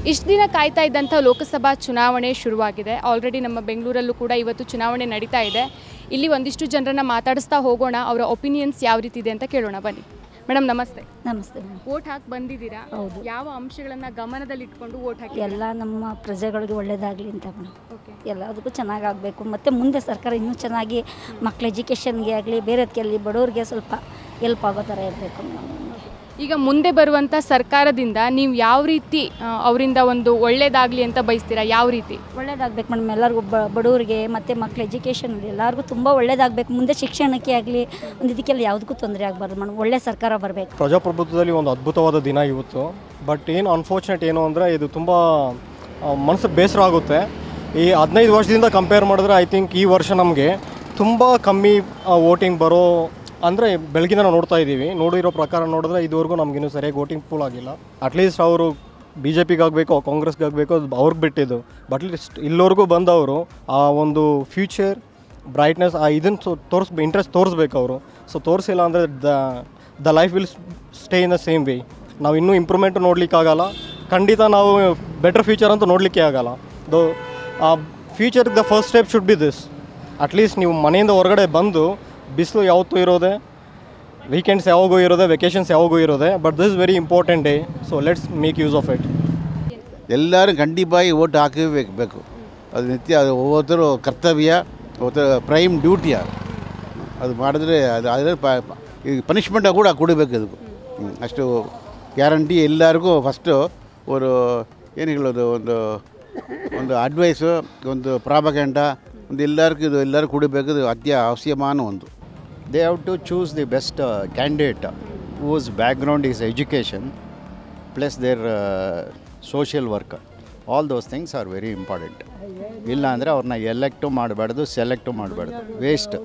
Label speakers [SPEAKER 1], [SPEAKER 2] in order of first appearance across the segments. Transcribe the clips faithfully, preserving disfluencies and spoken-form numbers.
[SPEAKER 1] ಇಷ್ಟು ದಿನ ಕಾಯ್ತಾ ಇದ್ದಂಥ ಲೋಕಸಭಾ ಚುನಾವಣೆ ಶುರುವಾಗಿದೆ. ಆಲ್ರೆಡಿ ನಮ್ಮ ಬೆಂಗಳೂರಲ್ಲೂ ಕೂಡ ಇವತ್ತು ಚುನಾವಣೆ ನಡೀತಾ ಇದೆ. ಇಲ್ಲಿ ಒಂದಿಷ್ಟು ಜನರನ್ನು ಮಾತಾಡಿಸ್ತಾ ಹೋಗೋಣ, ಅವರ ಒಪಿನಿಯನ್ಸ್ ಯಾವ ರೀತಿ ಇದೆ ಅಂತ ಕೇಳೋಣ. ಬನ್ನಿ ಮೇಡಮ್, ನಮಸ್ತೆ.
[SPEAKER 2] ನಮಸ್ತೆ.
[SPEAKER 1] ವೋಟ್ ಹಾಕಿ ಬಂದಿದ್ದೀರಾ?
[SPEAKER 2] ಹೌದು.
[SPEAKER 1] ಯಾವ ಅಂಶಗಳನ್ನು ಗಮನದಲ್ಲಿ ಇಟ್ಕೊಂಡು ವೋಟ್ ಹಾಕಿ?
[SPEAKER 2] ಎಲ್ಲ ನಮ್ಮ ಪ್ರಜೆಗಳಿಗೆ ಒಳ್ಳೇದಾಗಲಿ ಅಂತ ಮೇಡಮ್.
[SPEAKER 1] ಓಕೆ.
[SPEAKER 2] ಎಲ್ಲದಕ್ಕೂ ಚೆನ್ನಾಗಾಗಬೇಕು. ಮತ್ತು ಮುಂದೆ ಸರ್ಕಾರ ಇನ್ನೂ ಚೆನ್ನಾಗಿ ಮಕ್ಕಳ ಎಜುಕೇಷನ್ಗೆ ಆಗಲಿ ಬೇರೆದಕ್ಕೆ ಆಗಲಿ ಬಡವ್ರಿಗೆ ಸ್ವಲ್ಪ ಹೆಲ್ಪ್ ಆಗೋ ಥರ ಇರಬೇಕು ಮೇಡಮ್.
[SPEAKER 1] ಈಗ ಮುಂದೆ ಬರುವಂಥ ಸರ್ಕಾರದಿಂದ ನೀವು ಯಾವ ರೀತಿ ಅವರಿಂದ ಒಂದು ಒಳ್ಳೇದಾಗಲಿ ಅಂತ ಬಯಸ್ತೀರಾ? ಯಾವ ರೀತಿ
[SPEAKER 2] ಒಳ್ಳೇದಾಗಬೇಕು ಮೇಡಮ್ ಎಲ್ಲರಿಗೂ, ಬಡವರಿಗೆ ಮತ್ತು ಮಕ್ಕಳ ಎಜುಕೇಷನ್ ಎಲ್ಲರಿಗೂ ತುಂಬ ಒಳ್ಳೇದಾಗಬೇಕು. ಮುಂದೆ ಶಿಕ್ಷಣಕ್ಕೆ ಆಗಲಿ ಒಂದು ಇದಕ್ಕೆಲ್ಲ ಯಾವುದಕ್ಕೂ ತೊಂದರೆ ಆಗಬಾರ್ದು ಮೇಡಮ್. ಒಳ್ಳೆ ಸರ್ಕಾರ ಬರಬೇಕು.
[SPEAKER 3] ಪ್ರಜಾಪ್ರಭುತ್ವದಲ್ಲಿ ಒಂದು ಅದ್ಭುತವಾದ ದಿನ ಇವತ್ತು. ಬಟ್ ಏನು ಅನ್ಫಾರ್ಚುನೇಟ್ ಏನು ಅಂದರೆ ಇದು ತುಂಬ ಮನಸ್ಸಿಗೆ ಬೇಸರ ಆಗುತ್ತೆ. ಈ ಹದಿನೈದು ವರ್ಷದಿಂದ ಕಂಪೇರ್ ಮಾಡಿದ್ರೆ ಐ ಥಿಂಕ್ ಈ ವರ್ಷ ನಮಗೆ ತುಂಬ ಕಮ್ಮಿ ವೋಟಿಂಗ್ ಬರೋ ಅಂದರೆ ಬೆಳಗಿನ ನಾವು ನೋಡ್ತಾ ಇದ್ದೀವಿ. ನೋಡಿರೋ ಪ್ರಕಾರ ನೋಡಿದ್ರೆ ಇದುವರೆಗೂ ನಮಗಿನ್ನೂ ಸರಿಯಾಗಿ ವೋಟಿಂಗ್ ಪೂಲ್ ಆಗಿಲ್ಲ. ಅಟ್ಲೀಸ್ಟ್ ಅವರು ಬಿ ಜೆ ಪಿಗೆ ಆಗಬೇಕು, ಕಾಂಗ್ರೆಸ್ಗೆ ಆಗಬೇಕು, ಅದು ಅವ್ರಿಗೆ ಬಿಟ್ಟಿದ್ದು. ಬಟ್ ಅಟ್ಲೀಸ್ಟ್ ಇಲ್ಲಿವರೆಗೂ ಬಂದವರು ಆ ಒಂದು ಫ್ಯೂಚರ್ ಬ್ರೈಟ್ನೆಸ್ ಆ ಇದನ್ನು ತೋರಿಸ್ ಇಂಟ್ರೆಸ್ಟ್ ತೋರಿಸ್ಬೇಕು ಅವರು. ಸೊ ತೋರಿಸಿಲ್ಲ ಅಂದರೆ the the life will stay in the same way. ನಾವು ಇನ್ನೂ ಇಂಪ್ರೂವ್ಮೆಂಟು ನೋಡಲಿಕ್ಕಾಗಲ್ಲ. ಖಂಡಿತ ನಾವು ಬೆಟರ್ ಫ್ಯೂಚರ್ ಅಂತೂ ನೋಡಲಿಕ್ಕೆ ಆಗಲ್ಲ. ದೋ ಆ ಫ್ಯೂಚರ್ಗೆ the first step should be this. At least ನೀವು ಮನೆಯಿಂದ ಹೊರಗಡೆ ಬಂದು, ಬಿಸಿಲು ಯಾವತ್ತೂ ಇರೋದೆ, ವೀಕೆಂಡ್ಸ್ ಯಾವಾಗೂ ಇರೋದೆ, ವೆಕೇಷನ್ಸ್ ಯಾವಾಗೂ ಇರೋದೆ. But this very important day. So let's make use of it.
[SPEAKER 4] ಎಲ್ಲರೂ ಖಂಡಿತವಾಗಿ ಓಟ್ ಹಾಕಬೇಕು. ಅದು ನಿತ್ಯ, ಅದು ಒவ்வೊರುತ್ತರು ಕರ್ತವ್ಯ, ಒಬ್ಬರ ಪ್ರೈಮ್ ಡ್ಯೂಟಿಯ. ಅದು ಮಾಡಿದ್ರೆ ಅದು ಅದರ ಈಗ ಪನಿಷ್ಮೆಂಟ್ ಕೂಡ ಕೊಡಬೇಕು. ಅದಕ್ಕೂ ಅಷ್ಟು ಗ್ಯಾರಂಟಿ. ಎಲ್ಲರಿಗೂ ಫಸ್ಟು ಒಂದು ಏನು ಹೇಳೋದು, ಒಂದು ಒಂದು ಅಡ್ವೈಸು, ಒಂದು ಪ್ರಾಪಗಂಡ ಒಂದು ಎಲ್ಲರಿಗೂ ಇದು ಎಲ್ಲರೂ ಕೊಡಬೇಕು. ಇದು ಅತ್ಯ ಅವಶ್ಯಮಾನ ಒಂದು.
[SPEAKER 5] They have to choose the best uh, candidate whose background is education plus their uh, social work. All those things are very important. ಇಲ್ಲ ಅಂದರೆ ಅವ್ರನ್ನ ಎಲೆಕ್ಟು ಮಾಡಬಾರ್ದು, ಸೆಲೆಕ್ಟು ಮಾಡಬಾರ್ದು. Waste.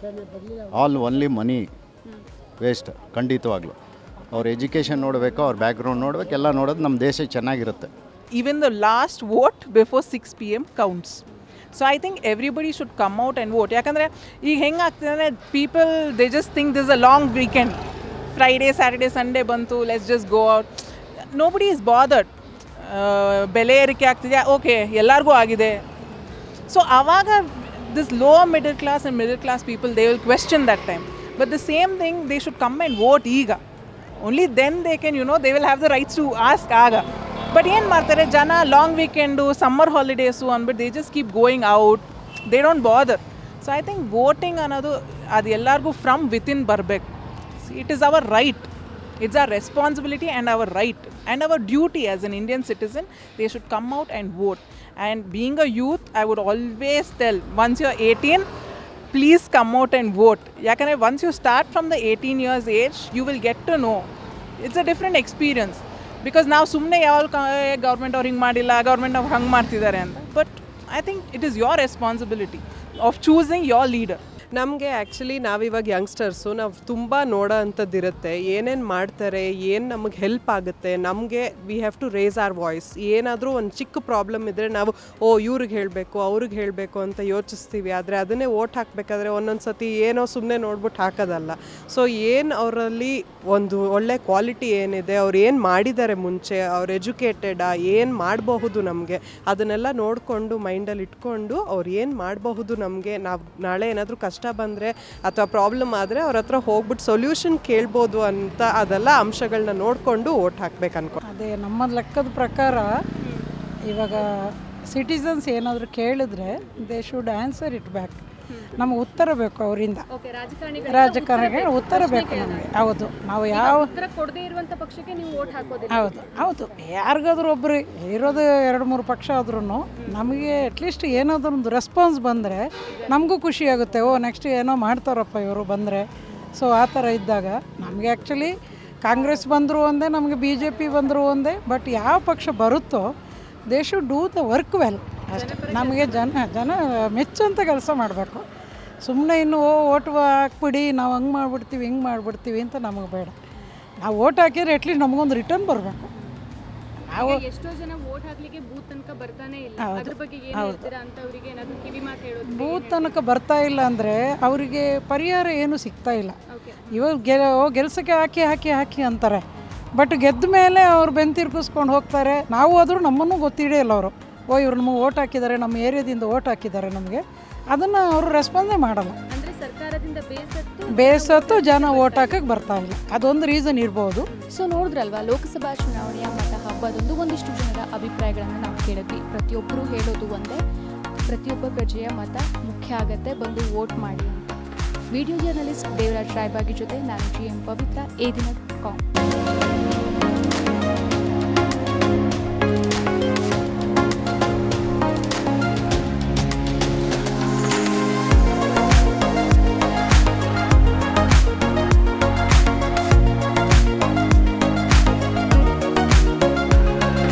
[SPEAKER 5] All only money waste. ಖಂಡಿತವಾಗ್ಲೂ ಅವ್ರ ಎಜುಕೇಷನ್ ನೋಡಬೇಕು, ಅವ್ರ ಬ್ಯಾಕ್ಗ್ರೌಂಡ್ ನೋಡಬೇಕು, ಎಲ್ಲ ನೋಡೋದು ನಮ್ಮ ದೇಶ ಚೆನ್ನಾಗಿರುತ್ತೆ.
[SPEAKER 6] Even the last vote before six p m counts. So I think everybody should come out and vote. ಯಾಕಂದರೆ ಈಗ ಹೆಂಗೆ ಆಗ್ತದೆ ಅಂದರೆ people they just think this a long weekend, Friday Saturday Sunday ಬಂತು, let's just go out. Nobody is bothered. ಬೆಲೆ ಏರಿಕೆ ಆಗ್ತಿದೆಯಾ, okay ಎಲ್ಲರಿಗೂ ಆಗಿದೆ. ಸೊ ಆವಾಗ this lower middle class and middle class people they will question that time. But the same thing they should come and vote ಈಗ. Only then they can you know they will have the rights to ask ಆಗ. ಬಟ್ ಏನು ಮಾಡ್ತಾರೆ ಜನ, long weekend, summer holidays ಅಂದ್ಬಿಟ್ಟು they just keep going out, they don't bother. So I think voting ಅನ್ನೋದು ಅದು ಎಲ್ಲರಿಗೂ ಫ್ರಮ್ ವಿತಿನ್ ಬರಬೇಕು. It is our right, it's our responsibility and our right and our duty as an Indian citizen. They should come out and vote. And being a youth, I would always tell, once you are eighteen, please come out and vote. ಯಾಕಂದರೆ once you start from the eighteen years age, you will get to know it's a different experience. Because ನಾವು ಸುಮ್ಮನೆ ಯಾವ government ಅವ್ರು ಹಿಂಗೆ ಮಾಡಿಲ್ಲ, government ಅವ್ರು ಹಂಗೆ ಮಾಡ್ತಿದ್ದಾರೆ ಅಂತ. But I think it is your responsibility of choosing your leader.
[SPEAKER 7] ನಮಗೆ ಆ್ಯಕ್ಚುಲಿ ನಾವಿವಾಗ ಯಂಗ್ಸ್ಟರ್ಸು ನಾವು ತುಂಬ ನೋಡೋ ಅಂಥದ್ದಿರುತ್ತೆ. ಏನೇನು ಮಾಡ್ತಾರೆ, ಏನು ನಮಗೆ ಹೆಲ್ಪ್ ಆಗುತ್ತೆ, ನಮಗೆ we have to raise our voice. ಏನಾದರೂ ಒಂದು ಚಿಕ್ಕ ಪ್ರಾಬ್ಲಮ್ ಇದ್ದರೆ ನಾವು ಓ ಇವ್ರಿಗೆ ಹೇಳಬೇಕು, ಅವ್ರಿಗೆ ಹೇಳಬೇಕು ಅಂತ ಯೋಚಿಸ್ತೀವಿ. ಆದರೆ ಅದನ್ನೇ ಓಟ್ ಹಾಕಬೇಕಾದ್ರೆ ಒಂದೊಂದು ಸತಿ ಏನೋ ಸುಮ್ಮನೆ ನೋಡ್ಬಿಟ್ಟು ಹಾಕೋದಲ್ಲ. ಸೊ ಏನು ಅವರಲ್ಲಿ ಒಂದು ಒಳ್ಳೆ ಕ್ವಾಲಿಟಿ ಏನಿದೆ, ಅವ್ರು ಏನು ಮಾಡಿದ್ದಾರೆ ಮುಂಚೆ, ಅವ್ರು ಎಜುಕೇಟೆಡಾ, ಏನು ಮಾಡಬಹುದು ನಮಗೆ, ಅದನ್ನೆಲ್ಲ ನೋಡಿಕೊಂಡು ಮೈಂಡಲ್ಲಿ ಇಟ್ಕೊಂಡು ಅವ್ರು ಏನು ಮಾಡಬಹುದು ನಮಗೆ, ನಾವು ನಾಳೆ ಏನಾದರೂ ಕಷ್ಟ ಬಂದರೆ ಅಥವಾ ಪ್ರಾಬ್ಲಮ್ ಆದರೆ ಅವ್ರ ಹತ್ರ ಹೋಗ್ಬಿಟ್ಟು ಸೊಲ್ಯೂಷನ್ ಕೇಳ್ಬೋದು ಅಂತ ಅದೆಲ್ಲ ಅಂಶಗಳನ್ನ ನೋಡಿಕೊಂಡು ಓಟ್ ಹಾಕ್ಬೇಕು ಅನ್ಕೊ.
[SPEAKER 8] ಅದೇ ನಮ್ಮ ಲೆಕ್ಕದ ಪ್ರಕಾರ ಇವಾಗ ಸಿಟಿಸನ್ಸ್ ಏನಾದರೂ ಕೇಳಿದ್ರೆ they should answer it back. ನಮಗೆ ಉತ್ತರ ಬೇಕು ಅವರಿಂದ, ರಾಜಕಾರಣಿಗಳು ಉತ್ತರ ಬೇಕು ನಮಗೆ. ಹೌದು, ನಾವು ಯಾವ ಹೌದು ಹೌದು ಯಾರಿಗಾದ್ರೂ ಒಬ್ಬರು ಇರೋದು ಎರಡು ಮೂರು ಪಕ್ಷ ಆದ್ರೂ ನಮಗೆ ಅಟ್ಲೀಸ್ಟ್ ಏನಾದರೂ ಒಂದು ರೆಸ್ಪಾನ್ಸ್ ಬಂದರೆ ನಮಗೂ ಖುಷಿ ಆಗುತ್ತೆ. ಓ ನೆಕ್ಸ್ಟ್ ಏನೋ ಮಾಡ್ತಾರಪ್ಪ ಇವರು ಬಂದರೆ. ಸೊ ಆ ಥರ ಇದ್ದಾಗ ನಮಗೆ ಆ್ಯಕ್ಚುಲಿ ಕಾಂಗ್ರೆಸ್ ಬಂದರೂ ಒಂದೇ, ನಮಗೆ ಬಿ ಜೆ ಪಿ ಬಂದರೂ ಒಂದೇ. ಬಟ್ ಯಾವ ಪಕ್ಷ ಬರುತ್ತೋ they should do the work well ಅಷ್ಟೇ. ನಮಗೆ ಜನ ಜನ ಮೆಚ್ಚುವಂಥ ಕೆಲಸ ಮಾಡಬೇಕು. ಸುಮ್ಮನೆ ಇನ್ನು ಓ ಓಟ್ ಹಾಕ್ಬಿಡಿ, ನಾವು ಹಂಗೆ ಮಾಡಿಬಿಡ್ತೀವಿ ಹಿಂಗೆ ಮಾಡಿಬಿಡ್ತೀವಿ ಅಂತ ನಮಗೆ ಬೇಡ. ನಾವು ಓಟ್ ಹಾಕಿದ್ರೆ ಅಟ್ಲೀಸ್ಟ್ ನಮಗೊಂದು ರಿಟರ್ನ್ ಬರಬೇಕು. ನಾವು
[SPEAKER 1] ಎಷ್ಟೋ ಜನ ವೋಟ್ ಹಾಕ್ಲಿಕ್ಕೆ ಬೂತ್ ತನಕ ಬರ್ತಾನೆ ಇಲ್ಲ. ಅದ್ರ ಬಗ್ಗೆ ಏನು ಹೇಳ್ತೀರಾ ಅಂತ ಅವರಿಗೆ ಏನಾದರೂ ಕಿವಿ ಮಾತು ಹೇಳೋದು?
[SPEAKER 8] ಬೂತ್ ತನಕ ಬರ್ತಾ ಇಲ್ಲ ಅಂದರೆ ಅವರಿಗೆ ಪರಿಹಾರ ಏನು ಸಿಗ್ತಾ ಇಲ್ಲ. ಇವಾಗ ಗೆ ಗೆಲ್ಸಕ್ಕೆ ಹಾಕಿ ಹಾಕಿ ಹಾಕಿ ಅಂತಾರೆ. ಬಟ್ ಗೆದ್ದ ಮೇಲೆ ಅವ್ರು ಬೆಂತಿರ್ಗಿಸ್ಕೊಂಡು ಹೋಗ್ತಾರೆ. ನಾವು ಆದರೂ ನಮ್ಮನ್ನು ಗೊತ್ತಿಡೇ ಇಲ್ಲ ಅವರು, ಓ ಇವ್ರು ನಮಗೆ ಓಟ್ ಹಾಕಿದ್ದಾರೆ, ನಮ್ಮ ಏರಿಯಾದಿಂದ ಓಟ್ ಹಾಕಿದ್ದಾರೆ ನಮಗೆ, ಅದನ್ನು ಅವರು ರೆಸ್ಪಾನ್ಸೇ ಮಾಡಲ್ಲ.
[SPEAKER 1] ಅಂದರೆ ಸರ್ಕಾರದಿಂದ ಬೇಸತ್ತು
[SPEAKER 8] ಬೇಸತ್ತು ಜನ ಓಟ್ ಹಾಕಕ್ಕೆ ಬರ್ತಾ ಇಲ್ಲ, ಅದೊಂದು ರೀಸನ್ ಇರ್ಬೋದು.
[SPEAKER 1] ಸೊ ನೋಡಿದ್ರಲ್ವಾ, ಲೋಕಸಭಾ ಚುನಾವಣೆಯ ಮತ ಹಬ್ಬದೊಂದು ಒಂದಿಷ್ಟು ಜನರ ಅಭಿಪ್ರಾಯಗಳನ್ನು ನಾವು ಕೇಳಿದ್ವಿ. ಪ್ರತಿಯೊಬ್ಬರು ಹೇಳೋದು ಒಂದೇ, ಪ್ರತಿಯೊಬ್ಬ ಪ್ರಜೆಯ ಮತ ಮುಖ್ಯ ಆಗತ್ತೆ, ಬಂದು ವೋಟ್ ಮಾಡಿ ಅಂತ. ವಿಡಿಯೋ ಜರ್ನಲಿಸ್ಟ್ ದೇವರಾಜ್ ರಾಯಬಾಗಿ ಜೊತೆ ನಾನು G M Pavithra, Eedina com.